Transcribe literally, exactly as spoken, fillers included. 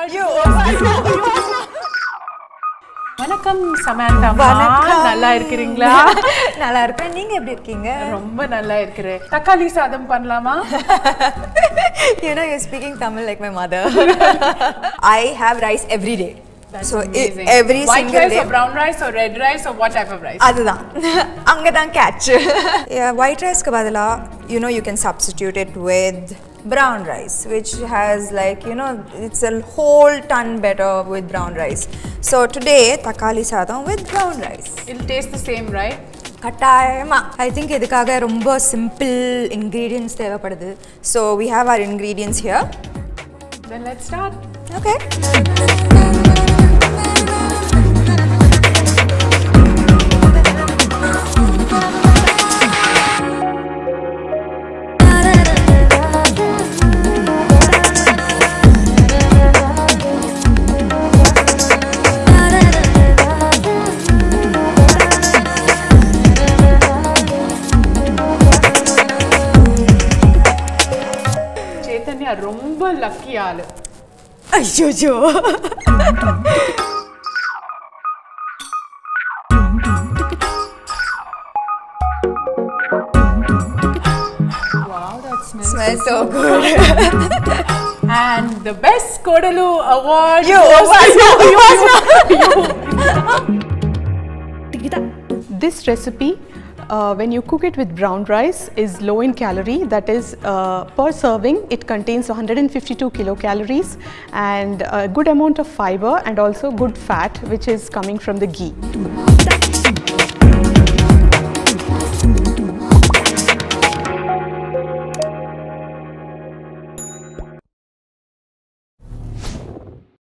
You. வணக்கம் சமந்தா. நல்லா இருக்கீங்களா? நல்லா இருக்கேன். நீங்க எப்படி இருக்கீங்க? ரொம்ப நல்லா இருக்கிறேன். தக்காளி சாதம் பண்ணலாமா? You know, you're speaking Tamil like my mother. I have rice every day. That's so amazing. every White single rice day. or brown rice or red rice or what type of rice? அதுதான். அங்கதான் catch. Yeah, white rice க்கு பதிலா you know you can substitute it with brown rice, which has like you know it's a whole ton better with brown rice. So today தக்காளி சாதம் with brown rice. It'll taste the same, right? கட்டாயமா. I think இதுக்காக ரொம்ப simple ingredients தேவைப்படுது. So we have our ingredients here. Then let's start. Okay. ரொம்ப lucky ஆளு. ஐயோ. Wow, that smells, smells so good. And the best Kodalu award you goes to you. This recipe, Uh, when you cook it with brown rice, is low in calorie. That is, uh, per serving it contains one hundred fifty-two kilocalories and a good amount of fiber and also good fat, which is coming from the ghee.